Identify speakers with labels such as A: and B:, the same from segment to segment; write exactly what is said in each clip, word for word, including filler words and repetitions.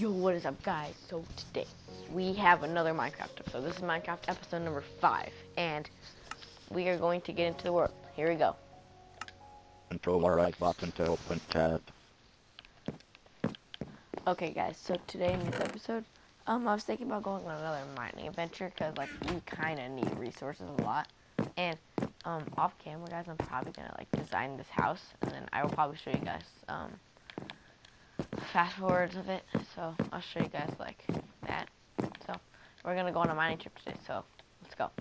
A: Yo, what is up, guys? So today we have another Minecraft episode. This is Minecraft episode number five, and we are going to get into the world. Here we go.
B: Control our right button to open tab.
A: Okay, guys. So today in this episode, um, I was thinking about going on another mining adventure because like we kind of need resources a lot. And um, off camera, guys, I'm probably gonna like design this house, and then I will probably show you guys um. fast forwards of it, so I'll show you guys like that. So we're gonna go on a mining trip today, so let's go.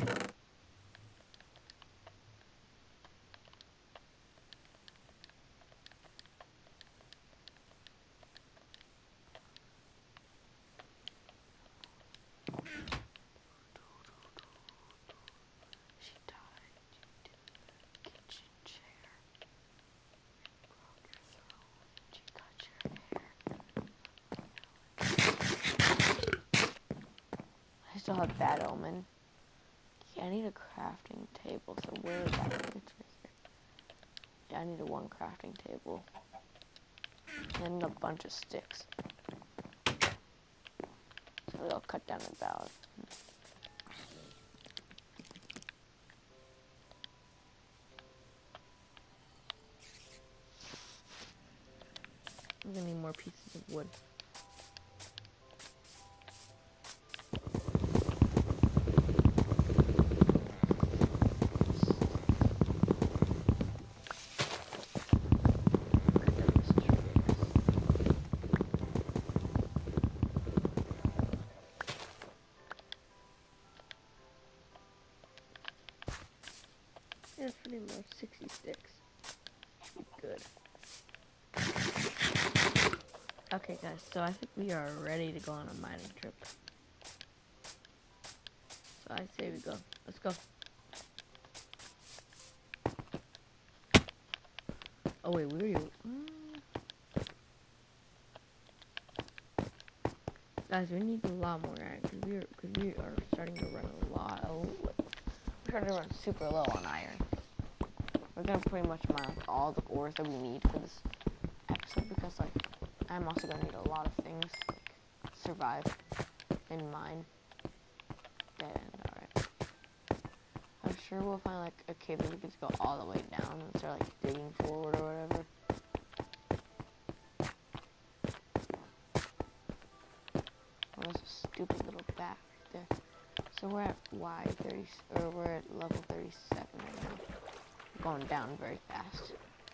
A: She died in the kitchen chair. Broke your throat. She cut your hair. I still have Bad Omen. Yeah, I need a crafting table. So where is that? It's right here. Yeah, I need a one crafting table. And a bunch of sticks. So I'll cut down the ballot. I'm gonna need more pieces of wood. That's pretty much sixty sticks. Should be good. Okay, guys, so I think we are ready to go on a mining trip. So I say we go. Let's go. Oh wait, we already. Uh, guys, we need a lot more iron because we are because we are starting to run a lot. Of, we're starting to run super low on iron. We're gonna pretty much mine like, all the ores that we need for this episode because like I'm also gonna need a lot of things like survive and mine. Dead end, alright. I'm sure we'll find like a cave that we can just go all the way down and start like digging forward or whatever. Oh, there's a stupid little bat right there. So we're at Y thirty, or we're at level thirty-seven right now. We're going down very fast.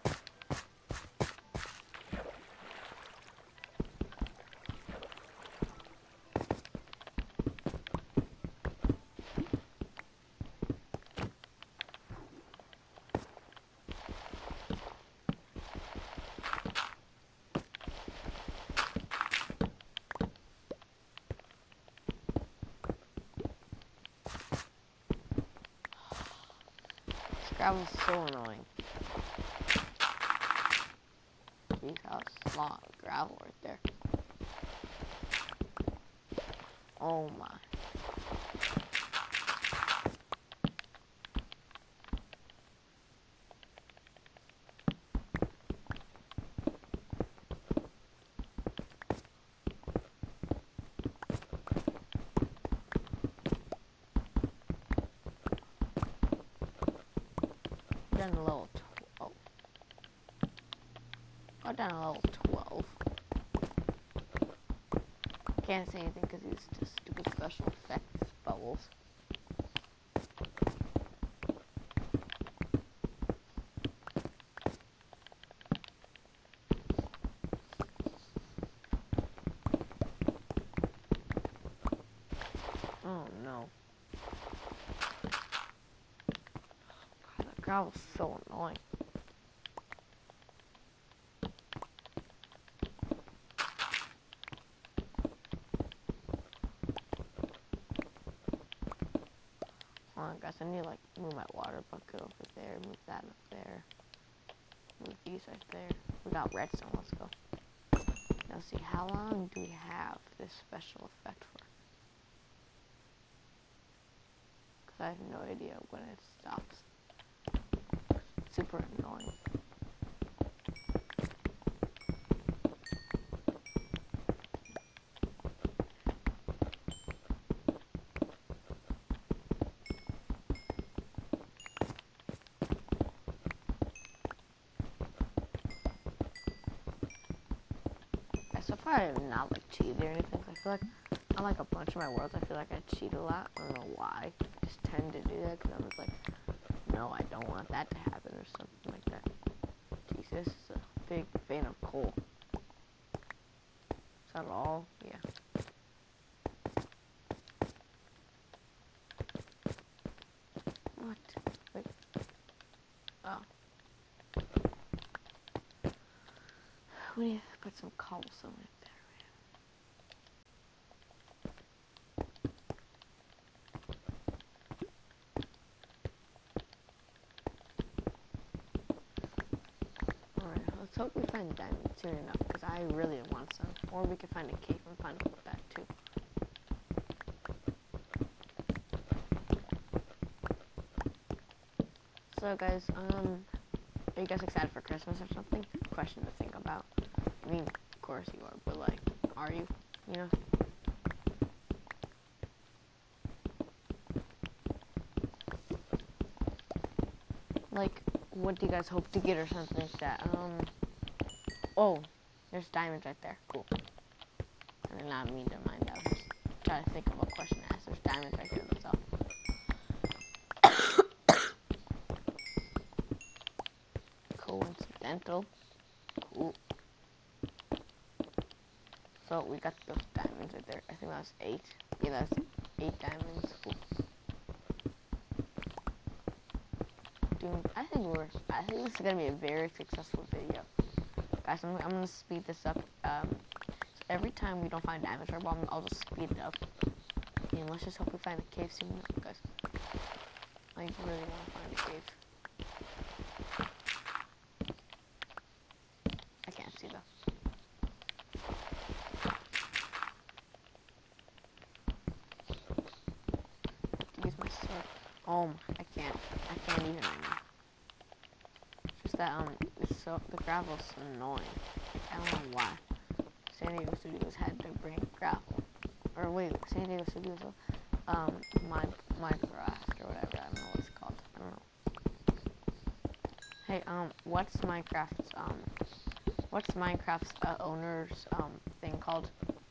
A: Gravel's so annoying. Jeez, that was a lot of gravel right there. Oh my. Down to level twelve. Got down to level twelve. Can't say anything because these just stupid special effects bubbles. Oh no. Gravel's so annoying. Hold on, guys. I need to like move my water bucket over there, move that up there, move these right there. We got redstone. Let's go. Now see, how long do we have this special effect for? Because I have no idea when it stops. Super annoying. So far, I have not like cheated or anything. I feel like on like a bunch of my worlds, I feel like I cheat a lot. I don't know why. I just tend to do that because I'm just like, no, I don't want that to happen or something like that. Jesus, this is a big vein of coal. Is that all? Yeah. What? Wait. Oh. We need to put some cobblestone in there. Alright, let's hope we find diamonds soon enough, because I really want some. Or we could find a cave and find all of that too. So guys, um, are you guys excited for Christmas or something? Question to think about. I mean, of course you are, but like, are you? You know? Like, what do you guys hope to get or something like that? Um, oh, there's diamonds right there. Cool. I did not mean to mind that. I was just trying to think of a question to ask. There's diamonds right here, that's all. Coincidental. Cool. So we got those diamonds right there. I think that was eight. Yeah, that's eight diamonds. Cool. Dude, I think we're. I think this is gonna be a very successful video, guys. I'm, I'm gonna speed this up. Um, so every time we don't find diamonds or bomb, I'll just speed it up. And let's just hope we find a cave soon enough, guys. I really want to find a cave. I can't see though. Use my sword. Oh, I can't. I can't even right now. It's just that um, it's so the gravel's so annoying. I don't know why. San Diego Studios had to bring gravel, or wait, San Diego Studios, um, my Minecraft or whatever. I don't know what it's called. I don't know. Hey, um, what's Minecraft's um, what's Minecraft's uh, owner's um thing called?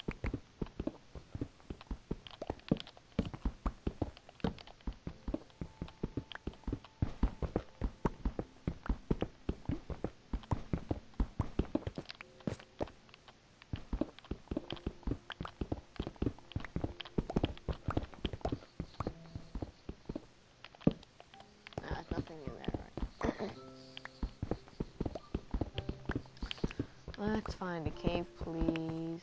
A: Let's find a cave, please.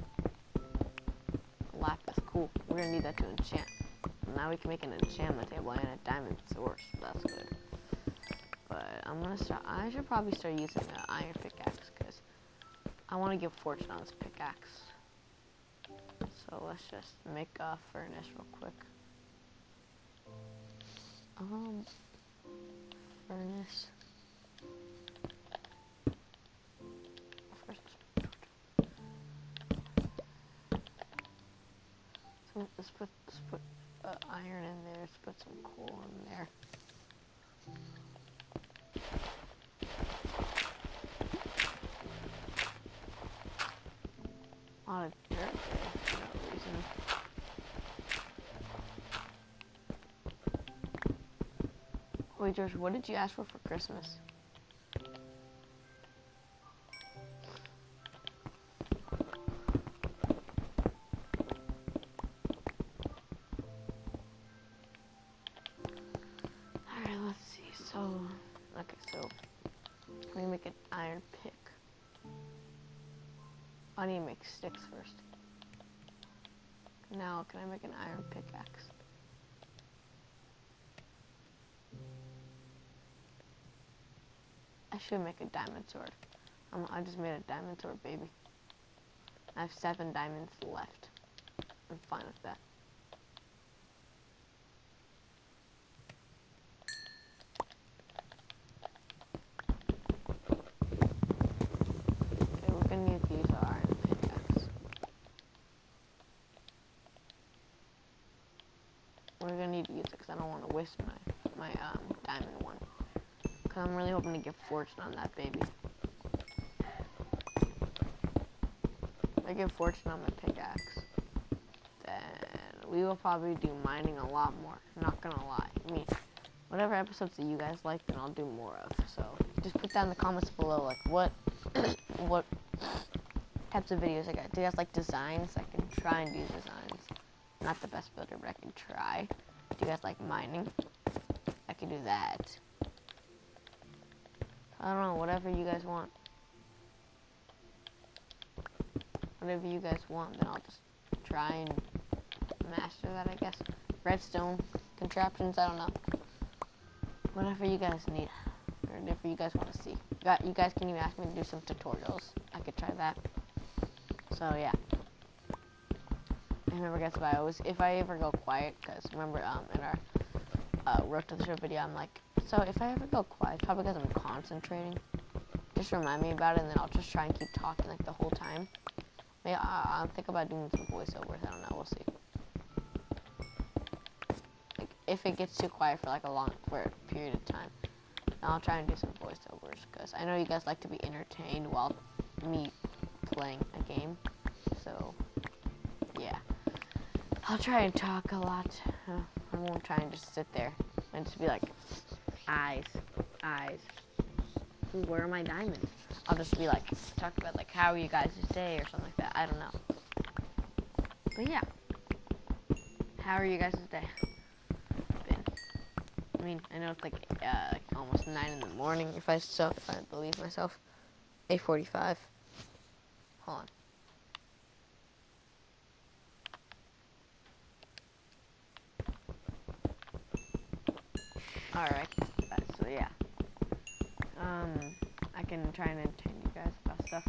A: Lapis, cool. We're gonna need that to enchant. Now we can make an enchantment table and a diamond source. That's good. But I'm gonna start. I should probably start using an iron pickaxe because I want to get fortune on this pickaxe. So let's just make a furnace real quick. Um, furnace. Let's put, let's put uh, iron in there, let's put some coal in there. A lot of dirt there for no reason. Wait, George, what did you ask for for Christmas? I need to make sticks first. Now, can I make an iron pickaxe? I should make a diamond sword. Um, I just made a diamond sword, baby. I have seven diamonds left. I'm fine with that. Okay, we're gonna need to use our iron pickaxe. We're gonna need to use it because I don't want to waste my my um diamond one. Cause I'm really hoping to get fortune on that baby. I get fortune on my pickaxe, then we will probably do mining a lot more. Not gonna lie. I mean, whatever episodes that you guys like, then I'll do more of. So just put down in the comments below, like what, what types of videos I got. Do you guys like designs? I can try and do designs. Not the best builder, but I can try. Do you guys like mining? I can do that. I don't know, whatever you guys want. Whatever you guys want, then I'll just try and master that, I guess. Redstone contraptions, I don't know. Whatever you guys need, or whatever you guys want to see. You guys can even ask me to do some tutorials. I could try that. So yeah. And remember, guys, if I always, if I ever go quiet, because remember, um, in our uh, Road to the Show video, I'm like, so if I ever go quiet, probably because I'm concentrating. Just remind me about it, and then I'll just try and keep talking like the whole time. Maybe I, I'll think about doing some voiceovers. I don't know. We'll see. Like if it gets too quiet for like a long for a period of time, I'll try and do some voiceovers because I know you guys like to be entertained while me playing a game. So yeah, I'll try and talk a lot. Uh, I won't try and just sit there and just be like, eyes, eyes. Ooh, where are my diamonds? I'll just be like, talk about like, how are you guys' day or something like that. I don't know. But yeah. How are you guys' day been? I mean, I know it's like, uh, like almost nine in the morning if I so if I believe myself. eight forty-five. Hold on. Alright. So yeah. Um, I can try and entertain you guys about stuff.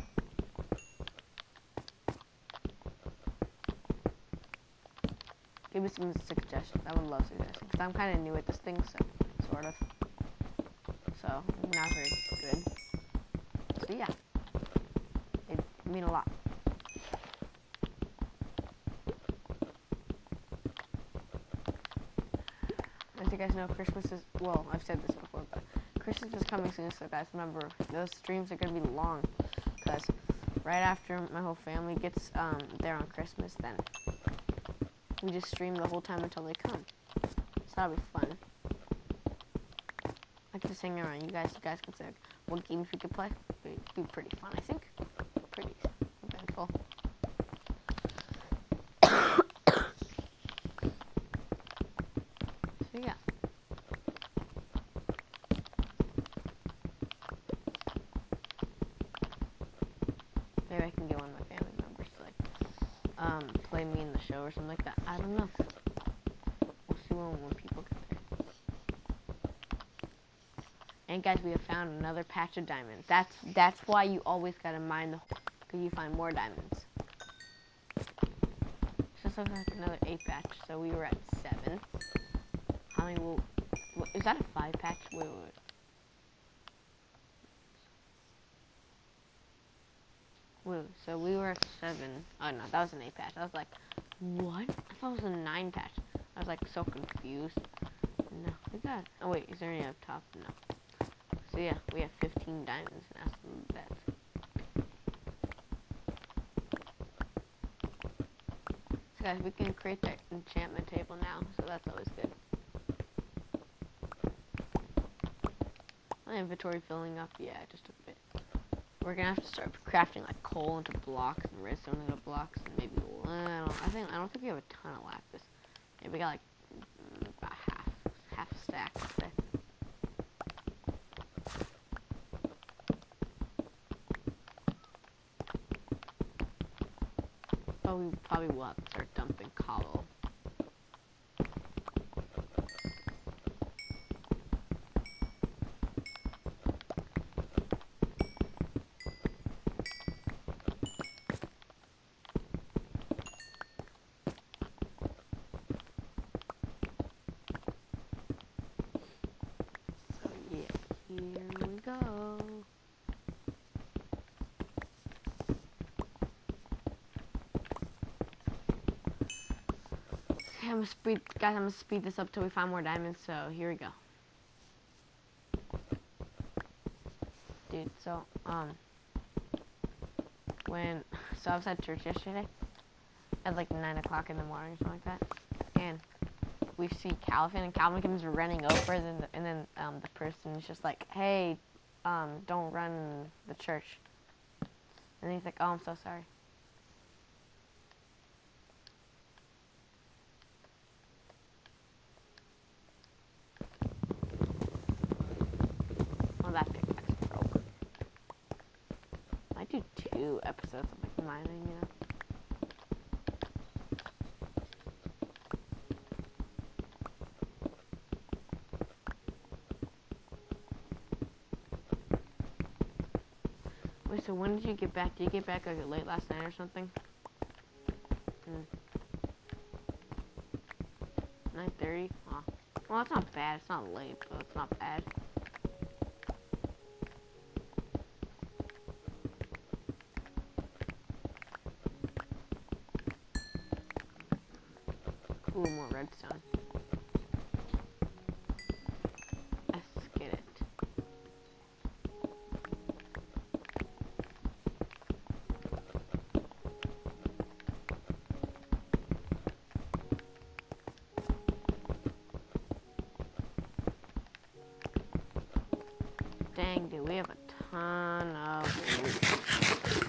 A: Give me some suggestions. I would love suggestions. Because I'm kind of new at this thing, so, sort of. So, not very good. So, yeah. It mean a lot. As you guys know, Christmas is, well, I've said this before, but Christmas is coming soon, so guys, remember, those streams are going to be long, because right after my whole family gets um, there on Christmas, then we just stream the whole time until they come. So that'll be fun. I can just hang around. You guys, you guys can say what games we could play. It'd be pretty fun, I think. Pretty eventful. So yeah. Maybe I can get one of my family members to like um play me in the show or something like that. I don't know. We'll see when when people get there. And guys, we have found another patch of diamonds. That's that's why you always gotta mine the hole, because you find more diamonds. Just looks like another eight patch. So we were at seven. How many will? What, is that a five patch? Wait, wait, wait. Woo, so we were at seven. Oh no, that was an eight patch. I was like, what? I thought it was a nine patch. I was like so confused. No, we got. Oh wait, is there any up top? No. So yeah, we have fifteen diamonds. That's that. So guys, we can create that enchantment table now. So that's always good. My inventory filling up. Yeah, just a bit. We're gonna have to start crafting like coal into blocks and redstone into blocks, and maybe uh, I don't. I think I don't think we have a ton of lapis. Maybe we got like mm, about half, half a stack. Let's say. But we probably will have to start dumping cobble. Here we go. Okay, I'm gonna speed, guys. I'm gonna speed this up till we find more diamonds. So here we go, dude. So um, when, so I was at church yesterday at like nine o'clock in the morning or something like that, and we see Calvin, and Calvin comes running over, and then, the, and then um, the person is just like, hey, um, don't run in the church. And he's like, oh, I'm so sorry. Oh, that pickaxe broke. I do two episodes of like mining, you know. Wait, so when did you get back? Did you get back like late last night or something? Hmm. nine thirty? Oh. Well, it's not bad. It's not late, but it's not bad. Ooh, more redstone. Let's get it. Dang, dude, we have a ton of loot.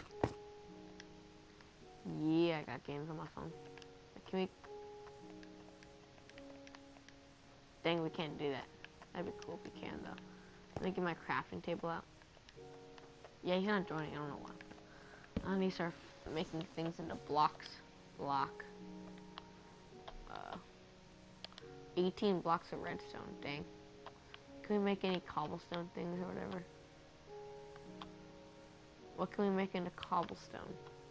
A: Yeah, I got games on my phone. Can we... Dang, we can't do that. That'd be cool if we can, though. Let me get my crafting table out. Yeah, he's not joining. I don't know why. I need to start making things into blocks. Block. Uh, eighteen blocks of redstone. Dang. Can we make any cobblestone things or whatever? What can we make into cobblestone?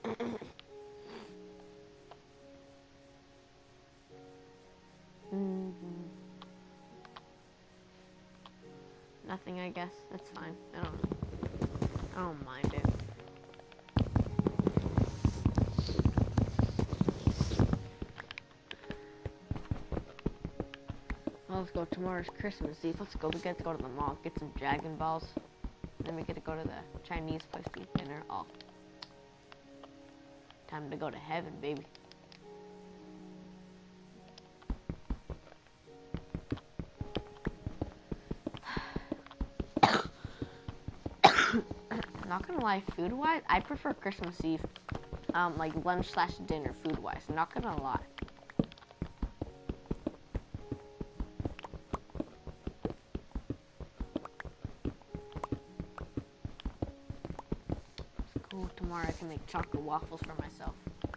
A: mm-hmm. Nothing, I guess. That's fine. I don't I don't mind it. Oh, let's go. Tomorrow's Christmas Eve. Let's go. We get to go to the mall, get some Dragon Balls. Then we get to go to the Chinese place to eat dinner. Oh. Time to go to heaven, baby. Not gonna lie, food-wise, I prefer Christmas Eve. Um, like lunch slash dinner food-wise. Not gonna lie. Tomorrow I can make chocolate waffles for myself.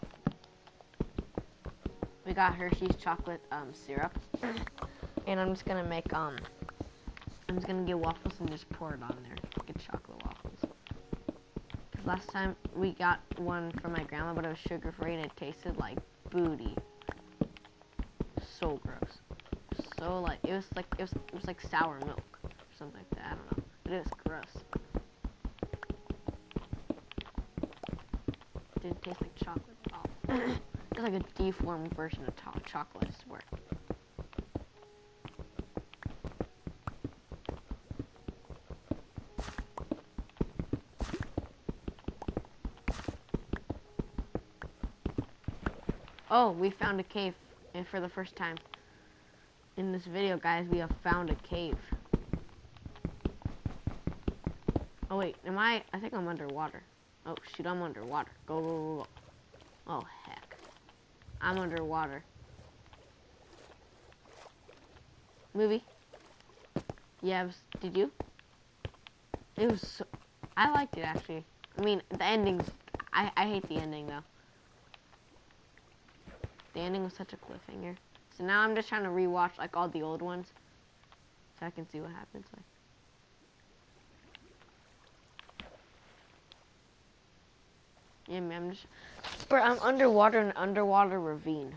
A: We got Hershey's chocolate um, syrup, and I'm just gonna make um, I'm just gonna get waffles and just pour it on there. Get chocolate waffles. Cause last time we got one from my grandma, but it was sugar free and it tasted like booty. So gross. So like it was like it was it was like sour milk or something like that. I don't know, but it was gross. Didn't taste like chocolate at all. It's like a deformed version of to chocolate, I swear. Oh, we found a cave, and for the first time in this video, guys, we have found a cave. Oh wait, am I? I think I'm underwater. Oh shoot, I'm underwater. Go, go, go, go. Oh heck. I'm underwater. Movie? Yeah, it was, did you? It was so, I liked it actually. I mean, the ending's, I, I hate the ending though. The ending was such a cliffhanger. So now I'm just trying to rewatch like all the old ones. So I can see what happens like. Yeah, man, I'm just... Bro, I'm underwater in an underwater ravine.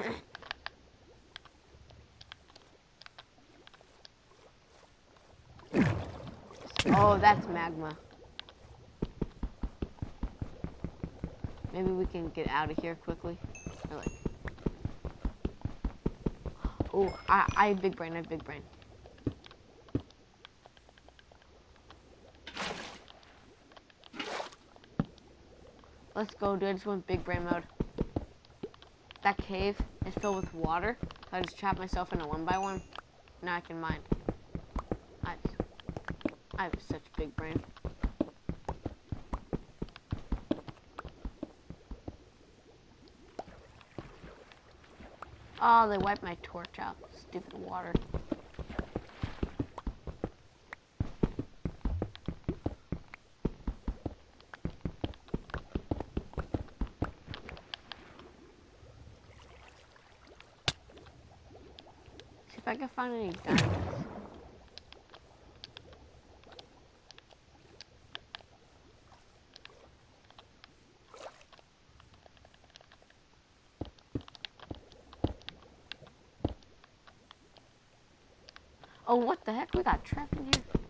A: Oh, that's magma. Maybe we can get out of here quickly. Or like... Oh, I, I have big brain, I have big brain. Let's go, dude. I just went big brain mode. That cave is filled with water. So I just trapped myself in a one by one. Now I can mine. I, I have such big brain. Oh, they wiped my torch out. Stupid water. See if I can find any diamonds. Oh, what the heck? We got trapped in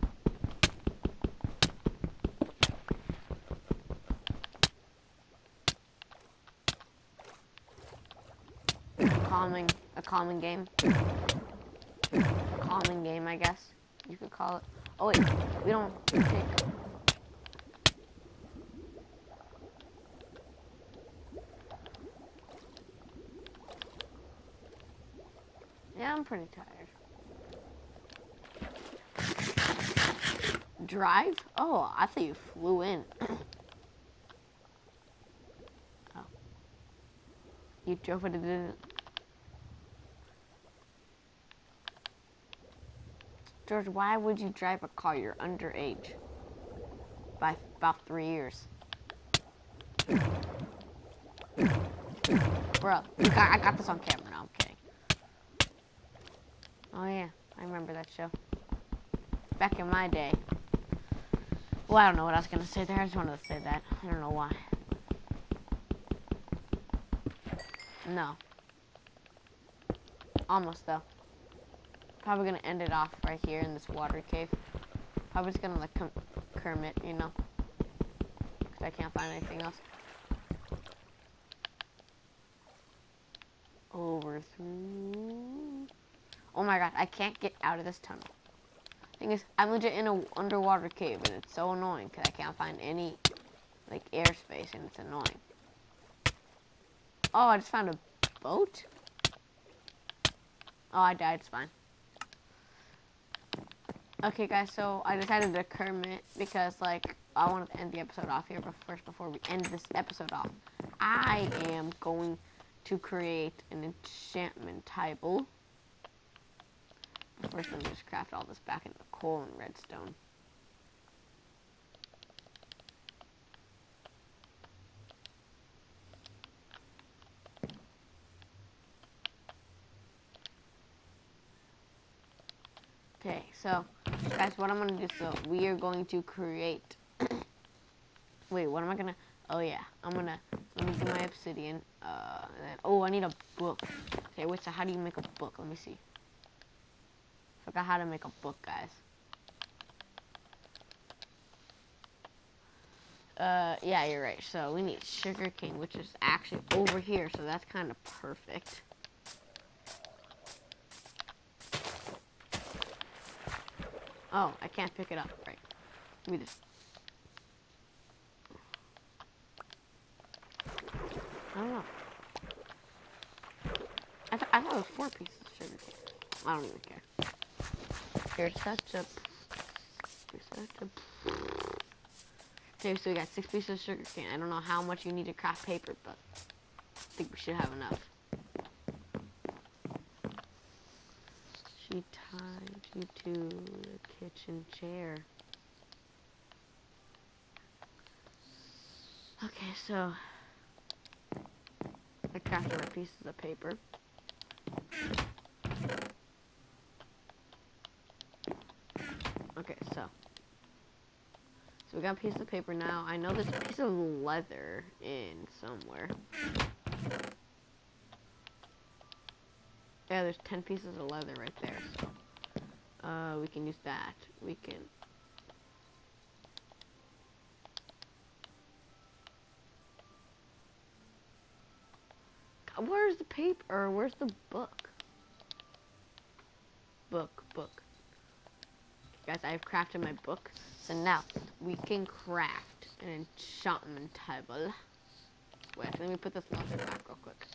A: here. Calming, a calming game. Calming game, I guess you could call it. Oh wait, we don't take. Yeah, I'm pretty tired. Drive? Oh, I thought you flew in. Oh. You drove it, it didn't. George, why would you drive a car? You're underage. By about three years. Bro, you got, I got this on camera. No, I'm kidding. Oh yeah, I remember that show. Back in my day. Well, I don't know what I was going to say there. I just wanted to say that. I don't know why. No. Almost, though. Probably going to end it off right here in this water cave. Probably just going to, like, Kermit, you know. Because I can't find anything else. Over through... Oh my god, I can't get out of this tunnel. Thing is, I'm legit in a underwater cave, and it's so annoying because I can't find any, like, airspace, and it's annoying. Oh, I just found a boat? Oh, I died, it's fine. Okay, guys, so I decided to Kermit because, like, I wanted to end the episode off here, but first, before we end this episode off, I am going to create an enchantment table. First, let me just craft all this back into coal and redstone. Okay, so, guys, what I'm going to do, so we are going to create... Wait, what am I going to... Oh, yeah, I'm going to... Let me do my obsidian. Uh, and then, oh, I need a book. Okay, wait, so how do you make a book? Let me see. Forgot how to make a book, guys. Uh, yeah, you're right. So we need sugarcane, which is actually over here. So that's kind of perfect. Oh, I can't pick it up. Right. Let me just. I don't know. I, th I thought it was four pieces of sugarcane. I don't even care. You're such a... You're such a... Okay, so we got six pieces of sugar cane. I don't know how much you need to craft paper, but I think we should have enough. She tied you to the kitchen chair. Okay, so... I crafted our pieces of paper. Okay, so. So we got a piece of paper now. I know there's a piece of leather in somewhere. Yeah, there's ten pieces of leather right there, so. Uh, we can use that. We can. Where's the paper? Or where's the book? Book, book. Guys, I've crafted my book. So now, we can craft an enchantment table. Wait, let me put this launcher back real quick.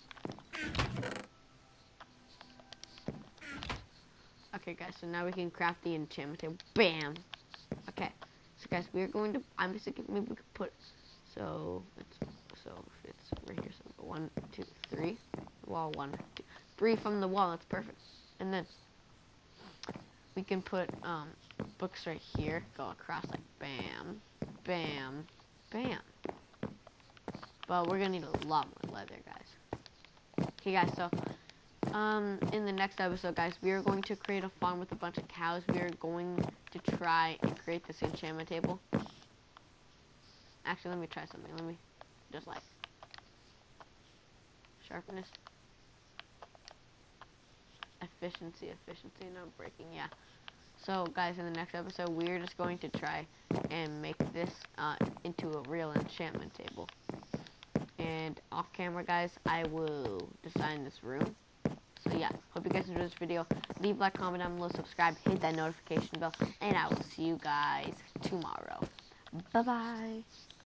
A: Okay, guys, so now we can craft the enchantment table. Bam! Okay, so guys, we're going to, I'm just thinking maybe we could put, so, it's, so it's right here, so one, two, three, wall, one, two, three from the wall, that's perfect. And then we can put um, books right here, go across like bam, bam, bam. But we're gonna need a lot more leather, guys. Okay, guys, so um, in the next episode, guys, we are going to create a farm with a bunch of cows. We are going to try and create this enchantment table. Actually, let me try something. Let me just like sharpness, efficiency, efficiency, no breaking. Yeah. So, guys, in the next episode, we're just going to try and make this uh, into a real enchantment table. And off camera, guys, I will design this room. So yeah, hope you guys enjoyed this video. Leave a like, comment down below, subscribe, hit that notification bell, and I will see you guys tomorrow. Bye bye.